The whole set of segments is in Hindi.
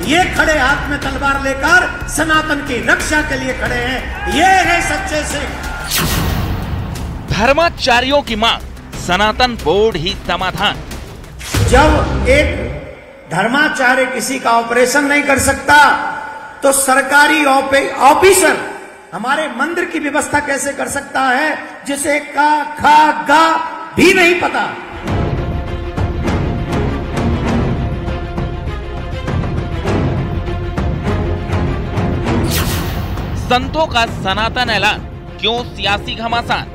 ये खड़े हाथ में तलवार लेकर सनातन की रक्षा के लिए खड़े हैं। ये है सच्चे सिख। धर्माचार्यों की मांग, सनातन बोर्ड ही समाधान। जब एक धर्माचार्य किसी का ऑपरेशन नहीं कर सकता तो सरकारी ऑफिसर हमारे मंदिर की व्यवस्था कैसे कर सकता है, जिसे का खा गा भी नहीं पता। संतों का सनातन ऐलान, क्यों सियासी घमासान?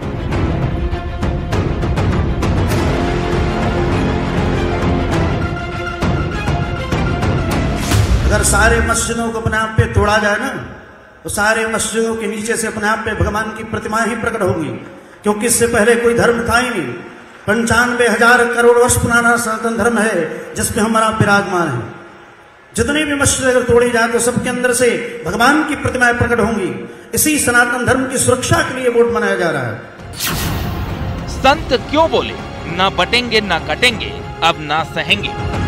अगर सारे मस्जिदों को अपने आप पे तोड़ा जाए ना, तो सारे मस्जिदों के नीचे से अपने आप पे भगवान की प्रतिमा ही प्रकट होगी, क्योंकि इससे पहले कोई धर्म था ही नहीं। 95,000 करोड़ वर्ष पुराना सनातन धर्म है जिसमें हमारा विराजमान है। जितने भी मस्जिद अगर तोड़ी जाए तो सबके अंदर से भगवान की प्रतिमाएं प्रकट होंगी। इसी सनातन धर्म की सुरक्षा के लिए बोर्ड बनाया जा रहा है। संत क्यों बोले, ना बटेंगे ना कटेंगे, अब ना सहेंगे।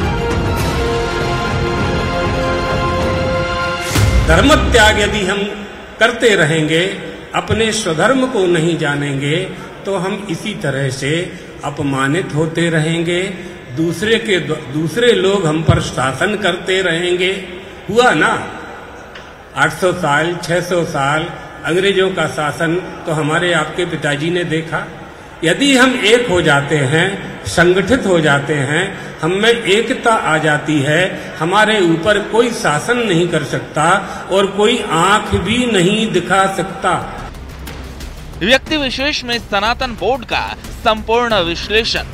धर्म त्याग यदि हम करते रहेंगे, अपने स्वधर्म को नहीं जानेंगे, तो हम इसी तरह से अपमानित होते रहेंगे। दूसरे लोग हम पर शासन करते रहेंगे। हुआ ना 800 साल 600 साल अंग्रेजों का शासन तो हमारे आपके पिताजी ने देखा। यदि हम एक हो जाते हैं, संगठित हो जाते हैं, हम में एकता आ जाती है, हमारे ऊपर कोई शासन नहीं कर सकता और कोई आंख भी नहीं दिखा सकता। व्यक्ति विशेष में सनातन बोर्ड का संपूर्ण विश्लेषण।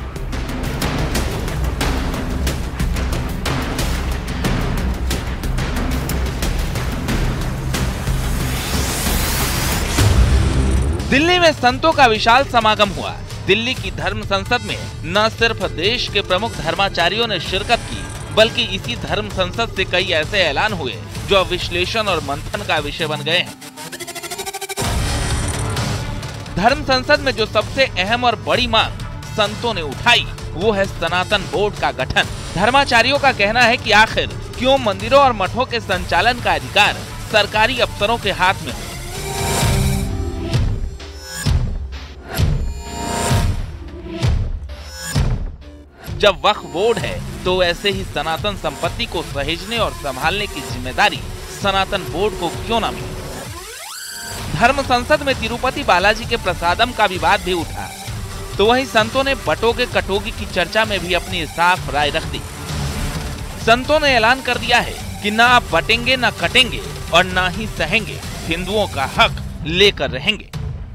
दिल्ली में संतों का विशाल समागम हुआ। दिल्ली की धर्म संसद में न सिर्फ देश के प्रमुख धर्माचार्यों ने शिरकत की, बल्कि इसी धर्म संसद से कई ऐसे ऐलान हुए जो विश्लेषण और मंथन का विषय बन गए हैं। धर्म संसद में जो सबसे अहम और बड़ी मांग संतों ने उठाई, वो है सनातन बोर्ड का गठन। धर्माचार्यों का कहना है कि आखिर क्यों मंदिरों और मठों के संचालन का अधिकार सरकारी अफसरों के हाथ में हो। जब वक्फ बोर्ड है तो ऐसे ही सनातन संपत्ति को सहेजने और संभालने की जिम्मेदारी सनातन बोर्ड को क्यों न मिले। धर्म संसद में तिरुपति बालाजी के प्रसादम का विवाद भी उठा, तो वहीं संतों ने बटोगे कटोगी की चर्चा में भी अपनी साफ राय रख दी। संतों ने ऐलान कर दिया है कि ना आप बटेंगे ना कटेंगे और ना ही सहेंगे, हिंदुओं का हक लेकर रहेंगे।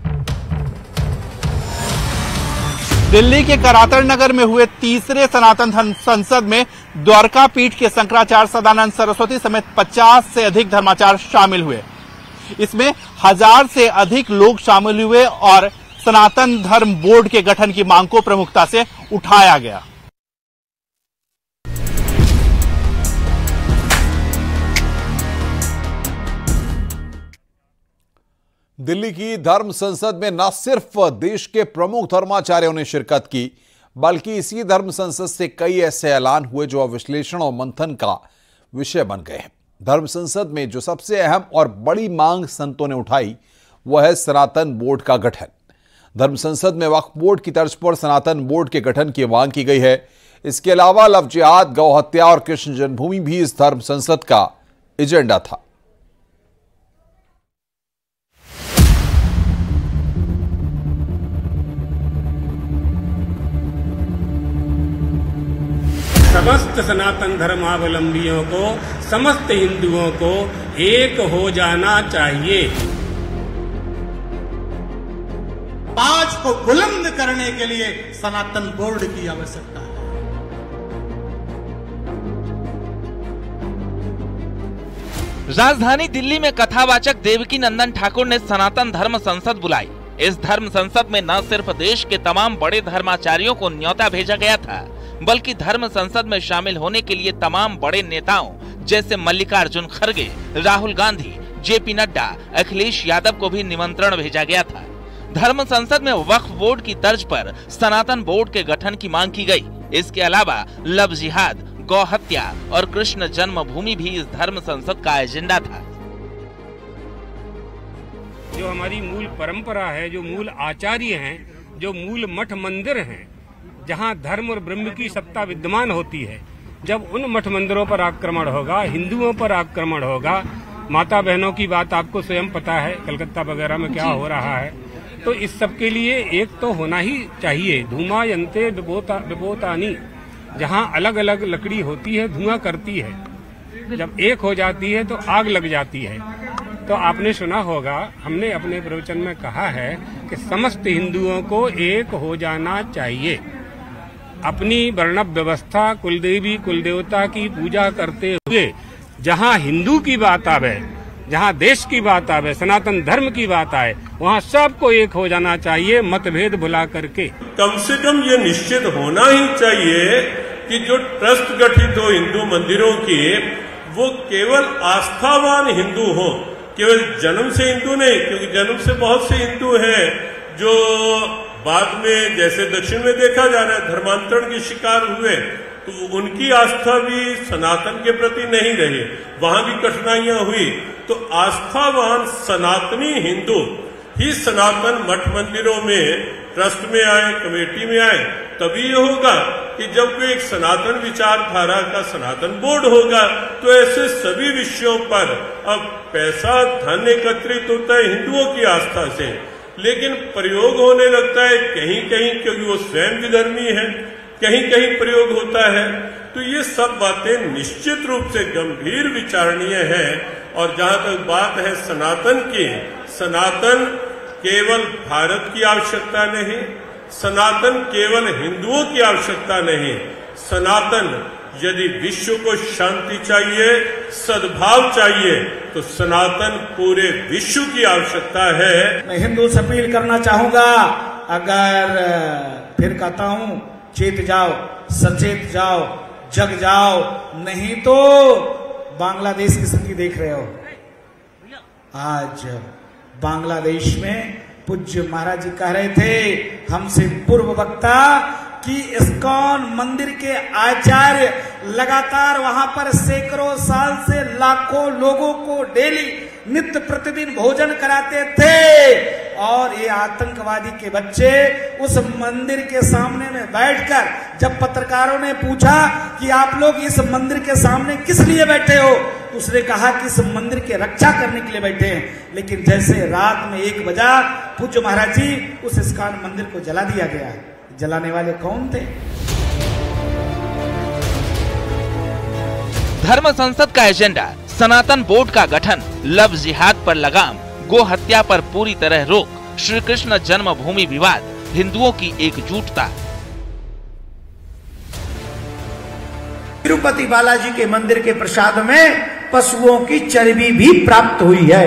दिल्ली के करातड़ नगर में हुए तीसरे सनातन धर्म संसद में द्वारका पीठ के शंकराचार्य सदानंद सरस्वती समेत 50 से अधिक धर्माचार्य शामिल हुए। इसमें 1000 से अधिक लोग शामिल हुए और सनातन धर्म बोर्ड के गठन की मांग को प्रमुखता से उठाया गया। दिल्ली की धर्म संसद में न सिर्फ देश के प्रमुख धर्माचार्यों ने शिरकत की, बल्कि इसी धर्म संसद से कई ऐसे ऐलान हुए जो विश्लेषण और मंथन का विषय बन गए हैं। धर्म संसद में जो सबसे अहम और बड़ी मांग संतों ने उठाई, वह है सनातन बोर्ड का गठन। धर्म संसद में वक्फ बोर्ड की तर्ज पर सनातन बोर्ड के गठन की मांग की गई है। इसके अलावा लव जिहाद, गौ हत्या और कृष्ण जन्मभूमि भी इस धर्म संसद का एजेंडा था। समस्त सनातन धर्मावलंबियों को, समस्त हिंदुओं को एक हो जाना चाहिए। आज को बुलंद करने के लिए सनातन बोर्ड की आवश्यकता है। राजधानी दिल्ली में कथावाचक देवकी नंदन ठाकुर ने सनातन धर्म संसद बुलाई। इस धर्म संसद में न सिर्फ देश के तमाम बड़े धर्माचार्यों को न्योता भेजा गया था, बल्कि धर्म संसद में शामिल होने के लिए तमाम बड़े नेताओं जैसे मल्लिकार्जुन खड़गे, राहुल गांधी, जेपी नड्डा, अखिलेश यादव को भी निमंत्रण भेजा गया था। धर्म संसद में वक्फ बोर्ड की तर्ज पर सनातन बोर्ड के गठन की मांग की गई। इसके अलावा लव जिहाद, गौ हत्या और कृष्ण जन्मभूमि भी इस धर्म संसद का एजेंडा था। जो हमारी मूल परंपरा है, जो मूल आचार्य हैं, जो मूल मठ मंदिर हैं, जहां धर्म और ब्रह्म की सत्ता विद्यमान होती है, जब उन मठ मंदिरों पर आक्रमण होगा, हिंदुओं पर आक्रमण होगा, माता बहनों की बात आपको स्वयं पता है कलकत्ता वगैरह में क्या हो रहा है, तो इस सब के लिए एक तो होना ही चाहिए धूमायन्ते विभूतानि, जहां अलग अलग लकड़ी होती है धुआं करती है, जब एक हो जाती है तो आग लग जाती है। तो आपने सुना होगा, हमने अपने प्रवचन में कहा है कि समस्त हिंदुओं को एक हो जाना चाहिए। अपनी वर्ण व्यवस्था, कुलदेवी कुलदेवता की पूजा करते हुए जहां हिंदू की बात आवे, जहां देश की बात आवे, सनातन धर्म की बात आए, वहां सबको एक हो जाना चाहिए, मतभेद भुला करके। कम से कम ये निश्चित होना ही चाहिए कि जो ट्रस्ट गठित हो हिंदू मंदिरों की, वो केवल आस्थावान हिंदू हो, केवल जन्म से हिंदू नहीं, क्योंकि जन्म से बहुत से हिंदू हैं जो बाद में, जैसे दक्षिण में देखा जा रहा है, धर्मांतरण के शिकार हुए, तो उनकी आस्था भी सनातन के प्रति नहीं रही, वहां भी कठिनाइयां हुई। तो आस्थावान सनातनी हिंदू ही सनातन मठ मंदिरों में, ट्रस्ट में आए, कमेटी में आए, तभी ये होगा कि जब कोई एक सनातन विचारधारा का सनातन बोर्ड होगा, तो ऐसे सभी विषयों पर अब पैसा धन एकत्रित होता है हिंदुओं की आस्था से, लेकिन प्रयोग होने लगता है कहीं कहीं, क्योंकि वो स्वयं विधर्मी है, कहीं कहीं प्रयोग होता है। तो ये सब बातें निश्चित रूप से गंभीर विचारणीय है। और जहां तक बात है सनातन की, सनातन केवल भारत की आवश्यकता नहीं, सनातन केवल हिंदुओं की आवश्यकता नहीं, सनातन यदि विश्व को शांति चाहिए, सद्भाव चाहिए, तो सनातन पूरे विश्व की आवश्यकता है। मैं हिंदू से अपील करना चाहूंगा, अगर फिर कहता हूं, चेत जाओ, सचेत जाओ, जग जाओ, नहीं तो बांग्लादेश की स्थिति देख रहे हो। आज बांग्लादेश में पूज्य महाराज जी कह रहे थे हमसे पूर्व वक्ता कि इस्कॉन मंदिर के आचार्य लगातार वहां पर सैकड़ों साल से लाखों लोगों को डेली नित्य प्रतिदिन भोजन कराते थे, और ये आतंकवादी के बच्चे उस मंदिर के सामने में बैठकर जब पत्रकारों ने पूछा कि आप लोग इस मंदिर के सामने किस लिए बैठे हो, तो उसने कहा कि इस मंदिर की रक्षा करने के लिए बैठे हैं। लेकिन जैसे रात में 1 बजा, पूज्य महाराज जी उस इस्कॉन मंदिर को जला दिया गया। जलाने वाले कौन थे? धर्म संसद का एजेंडा, सनातन बोर्ड का गठन, लव जिहाद पर लगाम, गो हत्या पर पूरी तरह रोक, श्री कृष्ण जन्मभूमि विवाद, हिंदुओं की एकजुटता। तिरुपति बालाजी के मंदिर के प्रसाद में पशुओं की चर्बी भी प्राप्त हुई है।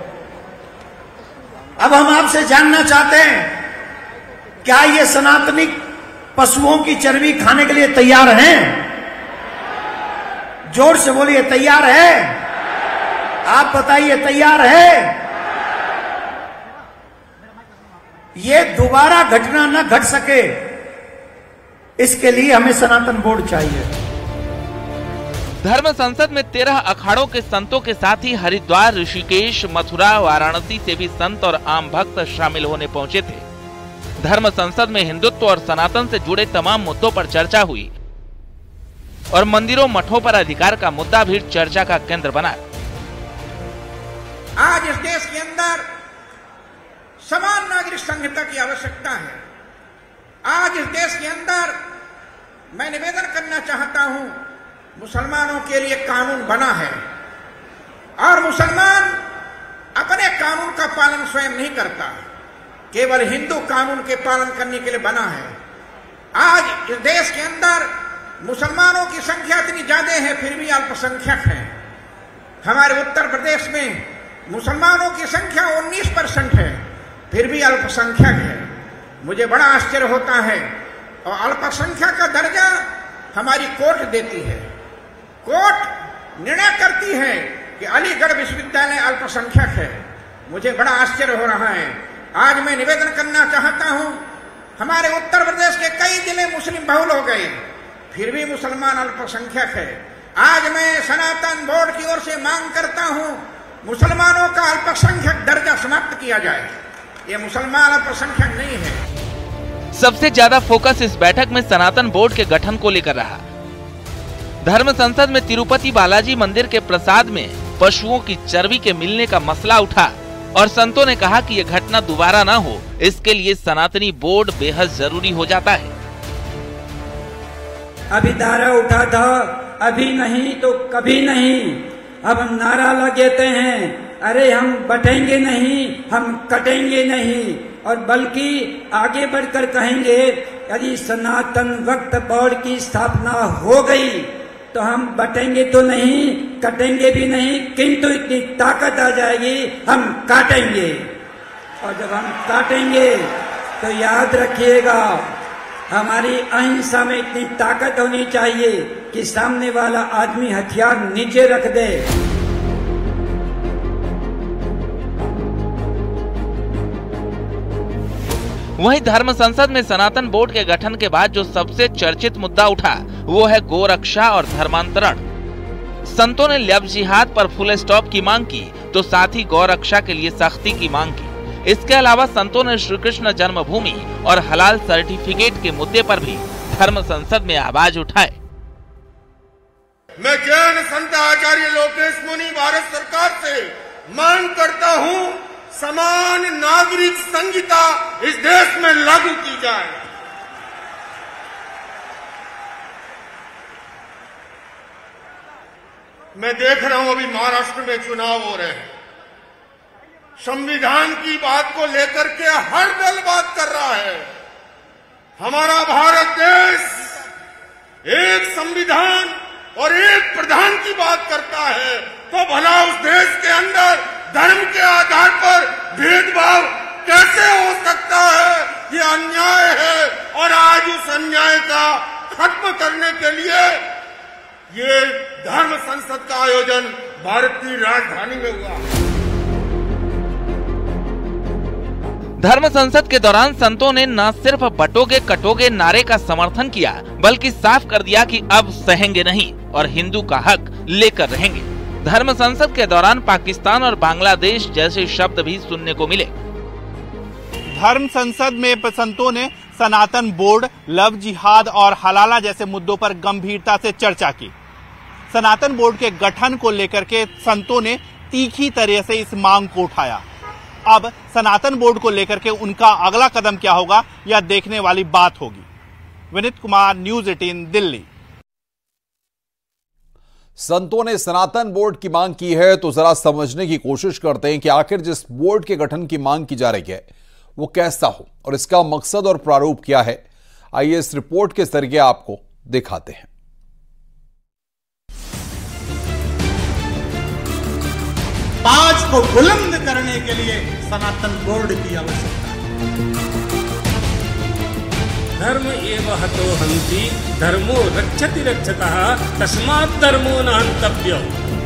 अब हम आपसे जानना चाहते हैं, क्या ये सनातनी पशुओं की चर्बी खाने के लिए तैयार हैं? जोर से बोलिए, तैयार है? आप बताइए, तैयार है? ये दोबारा घटना न घट सके, इसके लिए हमें सनातन बोर्ड चाहिए। धर्म संसद में 13 अखाड़ों के संतों के साथ ही हरिद्वार, ऋषिकेश, मथुरा, वाराणसी से भी संत और आम भक्त शामिल होने पहुंचे थे। धर्म संसद में हिंदुत्व और सनातन से जुड़े तमाम मुद्दों पर चर्चा हुई और मंदिरों मठों पर अधिकार का मुद्दा भी चर्चा का केंद्र बना। आज इस देश के अंदर समान नागरिक संहिता की आवश्यकता है। आज इस देश के अंदर मैं निवेदन करना चाहता हूं, मुसलमानों के लिए कानून बना है और मुसलमान अपने कानून का पालन स्वयं नहीं करता, केवल हिंदू कानून के पालन करने के लिए बना है। आज इस देश के अंदर मुसलमानों की संख्या इतनी ज्यादा है, फिर भी अल्पसंख्यक है। हमारे उत्तर प्रदेश में मुसलमानों की संख्या 19% है, फिर भी अल्पसंख्यक है। मुझे बड़ा आश्चर्य होता है, और अल्पसंख्यक का दर्जा हमारी कोर्ट देती है। कोर्ट निर्णय करती है कि अलीगढ़ विश्वविद्यालय अल्पसंख्यक है। मुझे बड़ा आश्चर्य हो रहा है। आज मैं निवेदन करना चाहता हूं, हमारे उत्तर प्रदेश के कई जिले मुस्लिम बहुल हो गए, फिर भी मुसलमान अल्पसंख्यक है। आज मैं सनातन बोर्ड की ओर से मांग करता हूं, मुसलमानों का अल्पसंख्यक दर्जा समाप्त किया जाए। ये मुसलमान अल्पसंख्यक नहीं है। सबसे ज्यादा फोकस इस बैठक में सनातन बोर्ड के गठन को लेकर रहा। धर्म संसद में तिरुपति बालाजी मंदिर के प्रसाद में पशुओं की चर्बी के मिलने का मसला उठा और संतों ने कहा कि यह घटना दोबारा ना हो, इसके लिए सनातनी बोर्ड बेहद जरूरी हो जाता है। अभी नारा उठा था, अभी नहीं तो कभी नहीं। अब नारा लगाते हैं, अरे हम बटेंगे नहीं, हम कटेंगे नहीं, और बल्कि आगे बढ़कर कहेंगे यदि सनातन वक्फ बोर्ड की स्थापना हो गई तो हम बटेंगे तो नहीं, कटेंगे भी नहीं, किंतु इतनी ताकत आ जाएगी हम काटेंगे। और जब हम काटेंगे तो याद रखिएगा, हमारी अहिंसा में इतनी ताकत होनी चाहिए कि सामने वाला आदमी हथियार नीचे रख दे। वहीं धर्म संसद में सनातन बोर्ड के गठन के बाद जो सबसे चर्चित मुद्दा उठा वो है गोरक्षा और धर्मांतरण। संतों ने लब जिहाद पर फुल स्टॉप की मांग की तो साथ ही गौरक्षा के लिए सख्ती की मांग की। इसके अलावा संतों ने श्री कृष्ण जन्मभूमि और हलाल सर्टिफिकेट के मुद्दे पर भी धर्म संसद में आवाज उठाए। मैं जैन संत आचार्य लोकेश मुनि भारत सरकार से मांग करता हूं, समान नागरिक संहिता इस देश में लागू की जाए। मैं देख रहा हूं अभी महाराष्ट्र में चुनाव हो रहे हैं, संविधान की बात को लेकर के हर दल बात कर रहा है। हमारा भारत देश एक संविधान और एक प्रधान की बात करता है, तो भला उस देश के अंदर धर्म के आधार पर भेदभाव कैसे हो सकता है? ये अन्याय है और आज उस अन्याय का खत्म करने के लिए ये धर्म संसद का आयोजन भारत की राजधानी में हुआ। धर्म संसद के दौरान संतों ने न सिर्फ बटोगे कटोगे नारे का समर्थन किया बल्कि साफ कर दिया कि अब सहेंगे नहीं और हिंदू का हक लेकर रहेंगे। धर्म संसद के दौरान पाकिस्तान और बांग्लादेश जैसे शब्द भी सुनने को मिले। धर्म संसद में संतों ने सनातन बोर्ड, लव जिहाद और हलाला जैसे मुद्दों पर गंभीरता से चर्चा की। सनातन बोर्ड के गठन को लेकर के संतों ने तीखी तरह से इस मांग को उठाया। अब सनातन बोर्ड को लेकर के उनका अगला कदम क्या होगा, यह देखने वाली बात होगी। विनीत कुमार, न्यूज़ 18, दिल्ली। संतों ने सनातन बोर्ड की मांग की है तो जरा समझने की कोशिश करते हैं कि आखिर जिस बोर्ड के गठन की मांग की जा रही है वो कैसा हो और इसका मकसद और प्रारूप क्या है। आइए इस रिपोर्ट के जरिए आपको दिखाते हैं। ताज को बुलंद करने के लिए सनातन बोर्ड की आवश्यकता है। धर्म एव हतो हन्ति धर्मो रक्षति रक्षतः तस्मात् धर्मो न हन्तव्यो।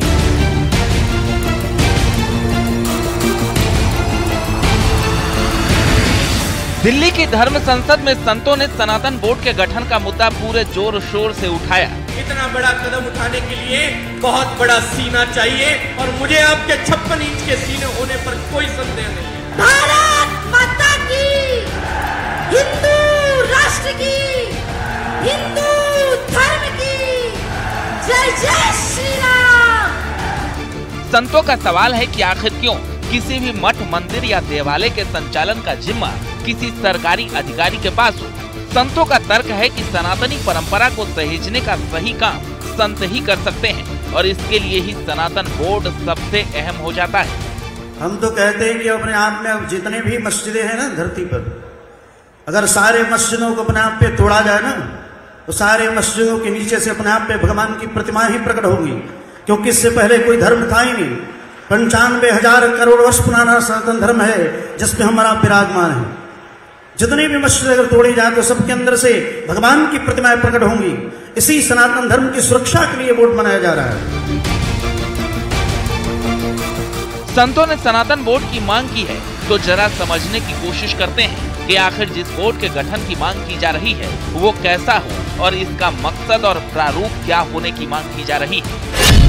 दिल्ली की धर्म संसद में संतों ने सनातन बोर्ड के गठन का मुद्दा पूरे जोर शोर से उठाया। इतना बड़ा कदम उठाने के लिए बहुत बड़ा सीना चाहिए और मुझे आपके 56 इंच के सीने होने पर कोई संदेह नहीं है। भारत माता की, हिंदू राष्ट्र की, हिंदू धर्म की जय जय श्री राम। संतों का सवाल है कि आखिर क्यों किसी भी मठ, मंदिर या देवालय के संचालन का जिम्मा किसी सरकारी अधिकारी के पास हो। संतों का तर्क है कि सनातनी परंपरा को सहेजने का सही काम संत ही कर सकते हैं और इसके लिए ही सनातन बोर्ड सबसे अहम हो जाता है। हम तो कहते हैं कि अपने आप में जितने भी मस्जिदें हैं ना धरती पर, अगर सारे मस्जिदों को अपने आप पे तोड़ा जाए ना तो सारे मस्जिदों के नीचे से अपने आप पे भगवान की प्रतिमा ही प्रकट होगी, क्योंकि इससे पहले कोई धर्म था ही नहीं। 95,000 करोड़ वर्ष पुराना सनातन धर्म है जिसपे हमारा विराजमान है। जितनी भी मस्जिद अगर तोड़ी जाए तो सबके अंदर से भगवान की प्रतिमाएं प्रकट होंगी। इसी सनातन धर्म की सुरक्षा के लिए बोर्ड बनाया जा रहा है। संतों ने सनातन बोर्ड की मांग की है तो जरा समझने की कोशिश करते हैं। कि आखिर जिस बोर्ड के गठन की मांग की जा रही है वो कैसा हो और इसका मकसद और प्रारूप क्या होने की मांग की जा रही है।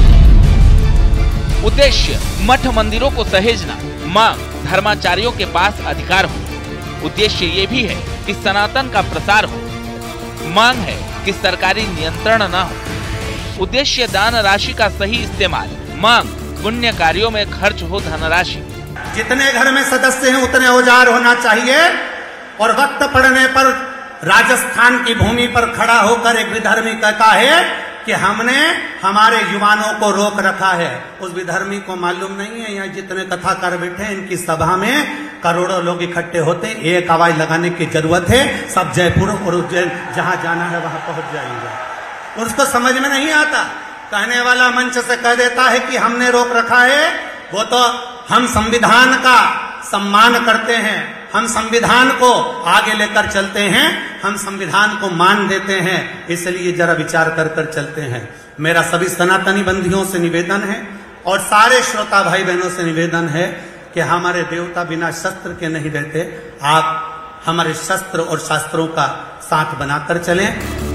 उद्देश्य मठ मंदिरों को सहेजना, मांग धर्माचार्यों के पास अधिकार हो। उद्देश्य ये भी है कि सनातन का प्रसार हो, मांग है कि सरकारी नियंत्रण न हो। उद्देश्य दान राशि का सही इस्तेमाल, मांग पुण्य कार्यों में खर्च हो धनराशि। जितने घर में सदस्य हैं उतने औजार होना चाहिए और वक्त पड़ने पर राजस्थान की भूमि पर खड़ा होकर एक विधर्मी कहता है कि हमने हमारे युवाओं को रोक रखा है। उस विधर्मी को मालूम नहीं है यहाँ जितने कथाकार बैठे हैं इनकी सभा में करोड़ों लोग इकट्ठे होते, एक आवाज लगाने की जरूरत है, सब जयपुर और उज्जैन जहां जाना है वहां पहुंच जाएंगे। उसको समझ में नहीं आता, कहने वाला मंच से कह देता है कि हमने रोक रखा है। वो तो हम संविधान का सम्मान करते हैं, हम संविधान को आगे लेकर चलते हैं, हम संविधान को मान देते हैं, इसलिए जरा विचार कर कर चलते हैं। मेरा सभी सनातनी बंधुओं से निवेदन है और सारे श्रोता भाई बहनों से निवेदन है कि हमारे देवता बिना शस्त्र के नहीं रहते। आप हमारे शस्त्र और शास्त्रों का साथ बनाकर चलें।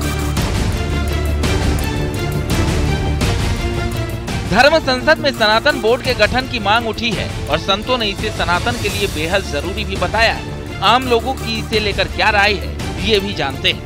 धर्म संसद में सनातन बोर्ड के गठन की मांग उठी है और संतों ने इसे सनातन के लिए बेहद जरूरी भी बताया है। आम लोगों की इसे लेकर क्या राय है ये भी जानते हैं।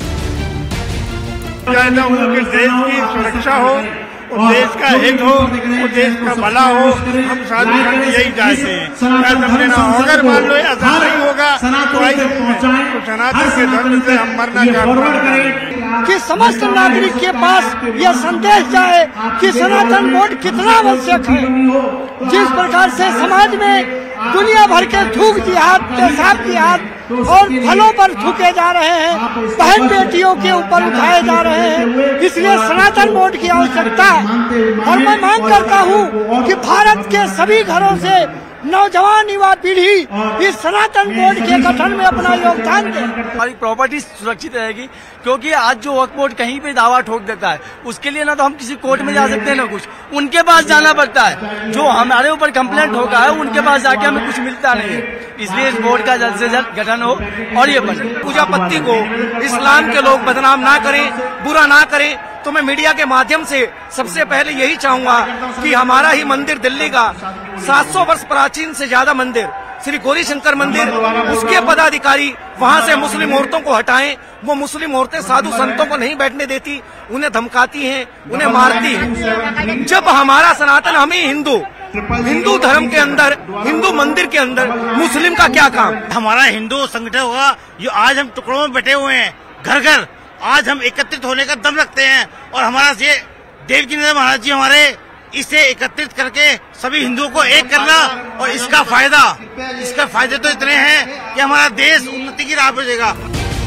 देश की सुरक्षा हो, देश का हित हो, देश का भला हो, हम साधु संत यही चाहते हैं। अगर मान लो ऐसा नहीं होगा तो सनातन के धर्म से हम मरना चाहते हैं कि समस्त नागरिक के पास यह संदेश जाए कि सनातन बोर्ड कितना आवश्यक है। जिस प्रकार से समाज में दुनिया भर के थूक जिहाद, पेशाब जिहाद और फलों पर थूके जा रहे हैं, बहन बेटियों के ऊपर उठाए जा रहे हैं, इसलिए सनातन बोर्ड की आवश्यकता है। और मैं मांग करता हूँ कि भारत के सभी घरों से नौजवान युवा पीढ़ी इस सनातन बोर्ड के गठन में अपना योगदान दे। हमारी प्रॉपर्टी सुरक्षित रहेगी, क्योंकि आज जो वक्फ बोर्ड कहीं पे दावा ठोक देता है उसके लिए ना तो हम किसी कोर्ट में जा सकते हैं ना कुछ, उनके पास जाना पड़ता है। जो हमारे ऊपर कंप्लेंट होगा है उनके पास जाके हमें कुछ मिलता नहीं है। इसलिए इस बोर्ड का जल्द से जल्द गठन हो और ये बने। पूजा पत्ती को इस्लाम के लोग बदनाम ना करें, बुरा ना करें। तो मैं मीडिया के माध्यम से सबसे पहले यही चाहूंगा कि हमारा ही मंदिर दिल्ली का 700 वर्ष प्राचीन से ज्यादा मंदिर श्री गौरी शंकर मंदिर, उसके पदाधिकारी वहां से मुस्लिम औरतों को हटाएं। वो मुस्लिम औरतें साधु संतों को नहीं बैठने देती, उन्हें धमकाती हैं, उन्हें मारती हैं। जब हमारा सनातन, हम ही हिंदू धर्म के अंदर, हिंदू मंदिर के अंदर मुस्लिम का क्या काम। हमारा हिंदू संगठन होगा जो आज हम टुकड़ों में बैठे हुए हैं, घर घर आज हम एकत्रित होने का दम रखते हैं। और हमारा ये देव की नजर महाराज जी हमारे इसे एकत्रित करके सभी हिंदुओं को एक करना, और इसका फायदे तो इतने हैं कि हमारा देश उन्नति की राह पर जाएगा।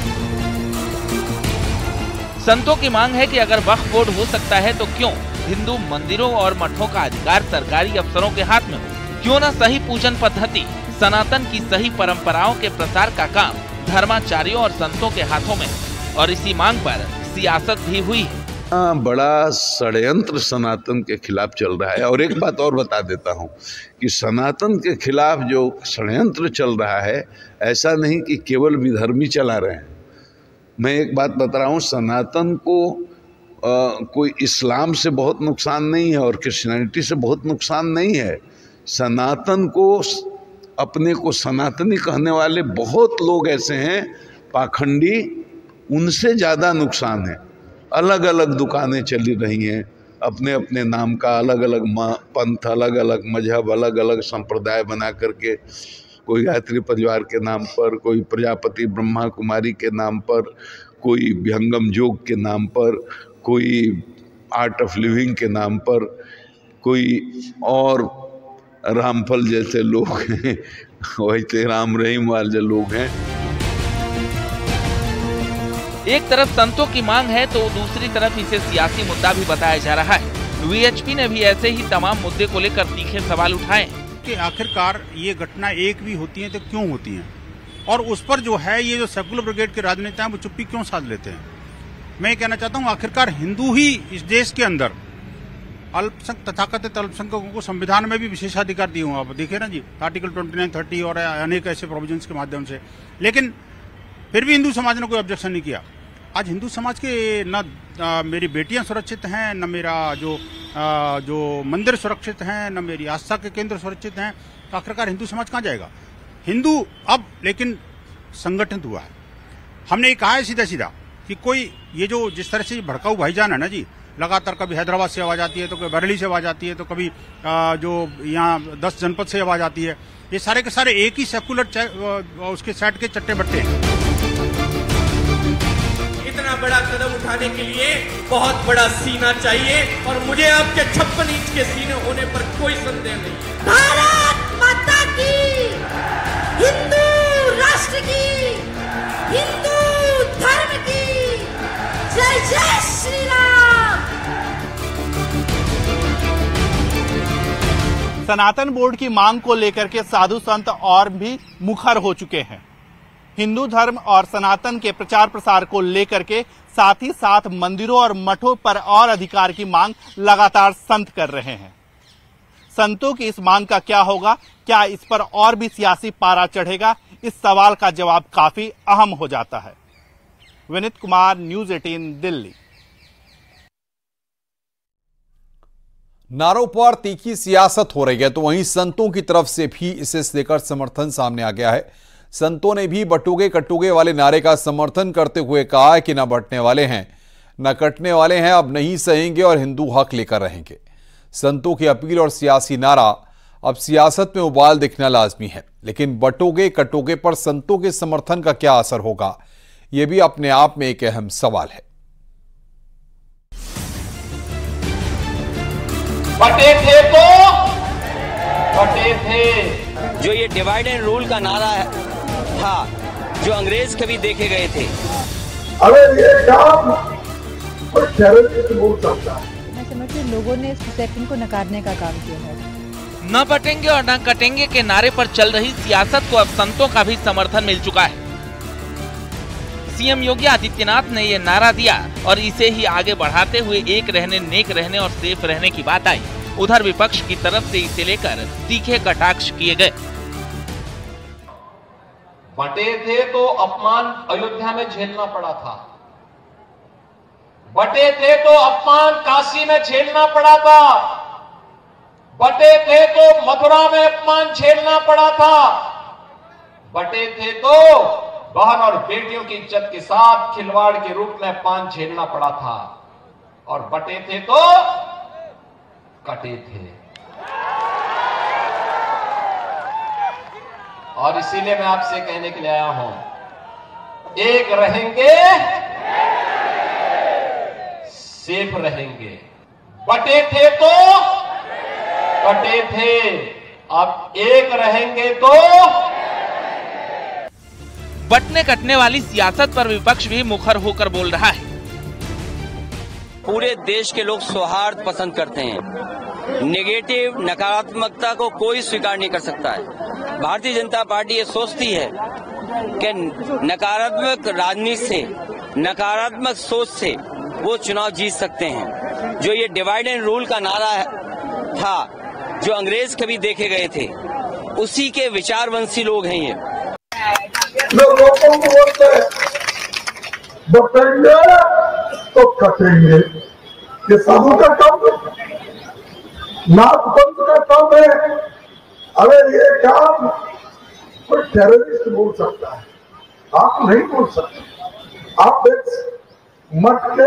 संतों की मांग है कि अगर वक्फ बोर्ड हो सकता है तो क्यों हिंदू मंदिरों और मठों का अधिकार सरकारी अफसरों के हाथ में हो। क्यों न सही पूजन पद्धति, सनातन की सही परंपराओं के प्रसार का काम धर्माचार्यों और संतों के हाथों में। और इसी मांग पर सियासत भी हुई है। बड़ा षड्यंत्र सनातन के खिलाफ चल रहा है। और एक बात और बता देता हूँ कि सनातन के खिलाफ जो षड्यंत्र चल रहा है, ऐसा नहीं कि केवल विधर्मी चला रहे हैं। मैं एक बात बता रहा हूँ, सनातन को कोई इस्लाम से बहुत नुकसान नहीं है और क्रिश्चियनिटी से बहुत नुकसान नहीं है। सनातन को, अपने को सनातनी कहने वाले बहुत लोग ऐसे हैं पाखंडी, उनसे ज़्यादा नुकसान है। अलग अलग दुकानें चली रही हैं, अपने अपने नाम का अलग अलग पंथ, अलग अलग मजहब, अलग अलग संप्रदाय बना करके, कोई गायत्री परिवार के नाम पर, कोई प्रजापति ब्रह्मा कुमारी के नाम पर, कोई विहंगम योग के नाम पर, कोई आर्ट ऑफ लिविंग के नाम पर, कोई और रामफल जैसे लोग हैं, वैसे राम रहीम वाले लोग हैं। एक तरफ संतों की मांग है तो दूसरी तरफ इसे सियासी मुद्दा भी बताया जा रहा है। वीएचपी ने भी ऐसे ही तमाम मुद्दे को लेकर तीखे सवाल उठाए कि आखिरकार ये घटना एक भी होती है तो क्यों होती है, और उस पर जो है ये जो सेकुलर ब्रिगेड के राजनेता हैं वो चुप्पी क्यों साध लेते हैं। मैं कहना चाहता हूँ आखिरकार हिंदू ही इस देश के अंदर अल्पसंख्यक तथाकथित अल्पसंख्यकों को संविधान में भी विशेषाधिकार दिए हुए, आप देखिए ना जी, आर्टिकल 29, 30 और अनेक ऐसे प्रोविजंस के माध्यम से। लेकिन फिर भी हिंदू समाज ने कोई ऑब्जेक्शन नहीं किया। आज हिंदू समाज के न मेरी बेटियां सुरक्षित हैं, न मेरा जो मंदिर सुरक्षित हैं, न मेरी आस्था के केंद्र सुरक्षित हैं, तो आखिरकार हिंदू समाज कहाँ जाएगा? हिंदू अब लेकिन संगठित हुआ है। हमने ये कहा है सीधा सीधा कि कोई ये जो जिस तरह से भड़काऊ भाईजान है ना जी, लगातार कभी हैदराबाद से आवाज आती है, तो कभी बरेली से आवाज आती है, तो कभी जो यहाँ 10 जनपद से आवाज आती है, ये सारे के सारे एक ही सेकुलर उसके सेट के चट्टे बट्टे हैं। इतना बड़ा कदम उठाने के लिए बहुत बड़ा सीना चाहिए और मुझे आपके 56 इंच के सीने होने पर कोई संदेह नहीं। भारत माता की, हिंदू राष्ट्र की, हिंदू धर्म की, जय जय श्री राम। सनातन बोर्ड की मांग को लेकर के साधु संत और भी मुखर हो चुके हैं। हिंदू धर्म और सनातन के प्रचार प्रसार को लेकर के साथ ही साथ मंदिरों और मठों पर और अधिकार की मांग लगातार संत कर रहे हैं। संतों की इस मांग का क्या होगा? क्या इस पर और भी सियासी पारा चढ़ेगा? इस सवाल का जवाब काफी अहम हो जाता है। विनीत कुमार, न्यूज़ 18 दिल्ली। नारों पर तीखी सियासत हो रही है, तो वहीं संतों की तरफ से भी इसे लेकर समर्थन सामने आ गया है। संतों ने भी बटोगे कटोगे वाले नारे का समर्थन करते हुए कहा है कि न बंटने वाले हैं न कटने वाले हैं, अब नहीं सहेंगे और हिंदू हक लेकर रहेंगे। संतों की अपील और सियासी नारा अब सियासत में उबाल दिखना लाजमी है, लेकिन बटोगे कटोगे पर संतों के समर्थन का क्या असर होगा, यह भी अपने आप में एक अहम सवाल है। बटे थे तो बटे थे। जो ये डिवाइड एंड रूल का नारा था, जो अंग्रेज कभी देखे गए थे, अरे ये काम कोई टेररिस्ट बोल सकता है। मैं समझती हूँ लोगों ने इस परसेप्शन को नकारने का काम किया है। न बटेंगे और न कटेंगे के नारे पर चल रही सियासत को अब संतों का भी समर्थन मिल चुका है। सीएम योगी आदित्यनाथ ने ये नारा दिया और इसे ही आगे बढ़ाते हुए एक रहने, नेक रहने और सेफ रहने की बात आई। उधर विपक्ष की तरफ से इसे लेकर तीखे कटाक्ष किए गए। बटे थे तो अपमान अयोध्या में झेलना पड़ा था, बटे थे तो अपमान काशी में झेलना पड़ा था, बटे थे तो मथुरा में अपमान झेलना पड़ा था, बटे थे तो बहन और बेटियों की इज्जत के साथ खिलवाड़ के रूप में अपमान झेलना पड़ा था, और बटे थे तो कटे थे। और इसीलिए मैं आपसे कहने के लिए आया हूं, एक रहेंगे सेफ रहेंगे। बटे थे तो कटे थे, अब एक रहेंगे तो। बटने कटने वाली सियासत पर विपक्ष भी मुखर होकर बोल रहा है। पूरे देश के लोग सौहार्द पसंद करते हैं, नेगेटिव नकारात्मकता को कोई स्वीकार नहीं कर सकता है। भारतीय जनता पार्टी ये सोचती है कि नकारात्मक राजनीति से, नकारात्मक सोच से वो चुनाव जीत सकते हैं। जो ये डिवाइड एंड रूल का नारा था, जो अंग्रेज कभी देखे गए थे, उसी के विचारवंशी लोग हैं ये। लोगों को बोलते हैं बटेंगे तो कटेंगे, ये साधु का काम है, नाथपंथ का काम है। अरे ये काम कोई टेररिस्ट बोल सकता है, आप नहीं बोल सकते। आप एक मठ के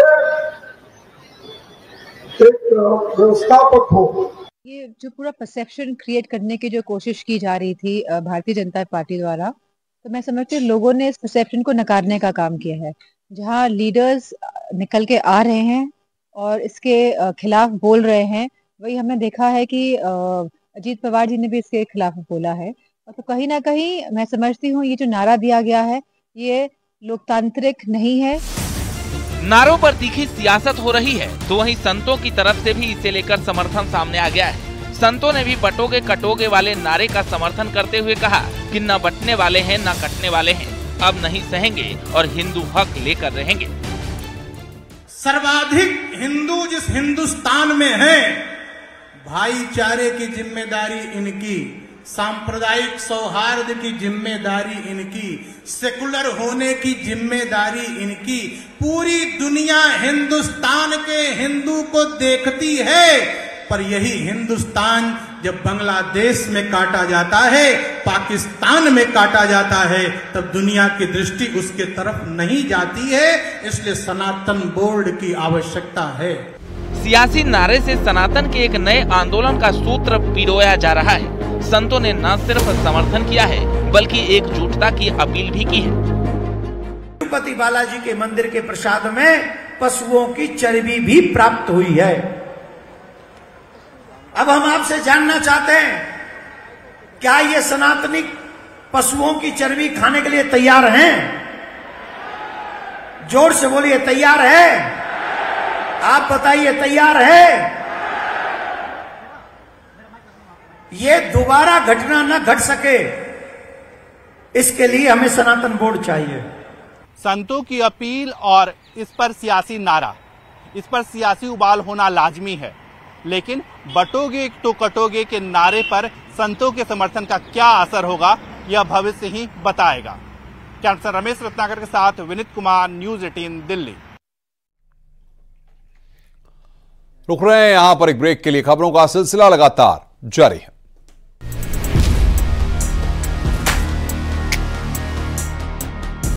एक व्यवस्थापक हो। ये जो पूरा परसेप्शन क्रिएट करने की जो कोशिश की जा रही थी भारतीय जनता पार्टी द्वारा, तो मैं समझती हूँ लोगों ने इस परसेप्शन को नकारने का काम किया है। जहाँ लीडर्स निकल के आ रहे हैं और इसके खिलाफ बोल रहे हैं, वही हमने देखा है कि अजीत पवार जी ने भी इसके खिलाफ बोला है। और तो कहीं ना कहीं मैं समझती हूँ ये जो नारा दिया गया है, ये लोकतांत्रिक नहीं है। नारों पर तीखी सियासत हो रही है, तो वहीं संतों की तरफ से भी इसे लेकर समर्थन सामने आ गया है। संतों ने भी बटोगे कटोगे वाले नारे का समर्थन करते हुए कहा कि न बटने वाले हैं न कटने वाले हैं, अब नहीं सहेंगे और हिंदू हक लेकर रहेंगे। सर्वाधिक हिंदू जिस हिंदुस्तान में है, भाईचारे की जिम्मेदारी इनकी, सांप्रदायिक सौहार्द की जिम्मेदारी इनकी, सेकुलर होने की जिम्मेदारी इनकी। पूरी दुनिया हिंदुस्तान के हिंदू को देखती है, पर यही हिंदुस्तान जब बांग्लादेश में काटा जाता है, पाकिस्तान में काटा जाता है, तब दुनिया की दृष्टि उसके तरफ नहीं जाती है। इसलिए सनातन बोर्ड की आवश्यकता है। सियासी नारे से सनातन के एक नए आंदोलन का सूत्र पिरोया जा रहा है। संतों ने न सिर्फ समर्थन किया है, बल्कि एकजुटता की अपील भी की है। तिरुपति बालाजी के मंदिर के प्रसाद में पशुओं की चर्बी भी प्राप्त हुई है। अब हम आपसे जानना चाहते हैं, क्या ये सनातनी पशुओं की चर्बी खाने के लिए तैयार हैं? जोर से बोलिए, तैयार है? आप बताइए, तैयार है? ये दोबारा घटना न घट सके, इसके लिए हमें सनातन बोर्ड चाहिए। संतों की अपील और इस पर सियासी नारा, इस पर सियासी उबाल होना लाजमी है, लेकिन बटोगे तो कटोगे के नारे पर संतों के समर्थन का क्या असर होगा, यह भविष्य ही बताएगा। कैप्टन रमेश रत्नाकर के साथ विनीत कुमार, न्यूज़ 18 दिल्ली। रुक रहे हैं यहां पर एक ब्रेक के लिए। खबरों का सिलसिला लगातार जारी है।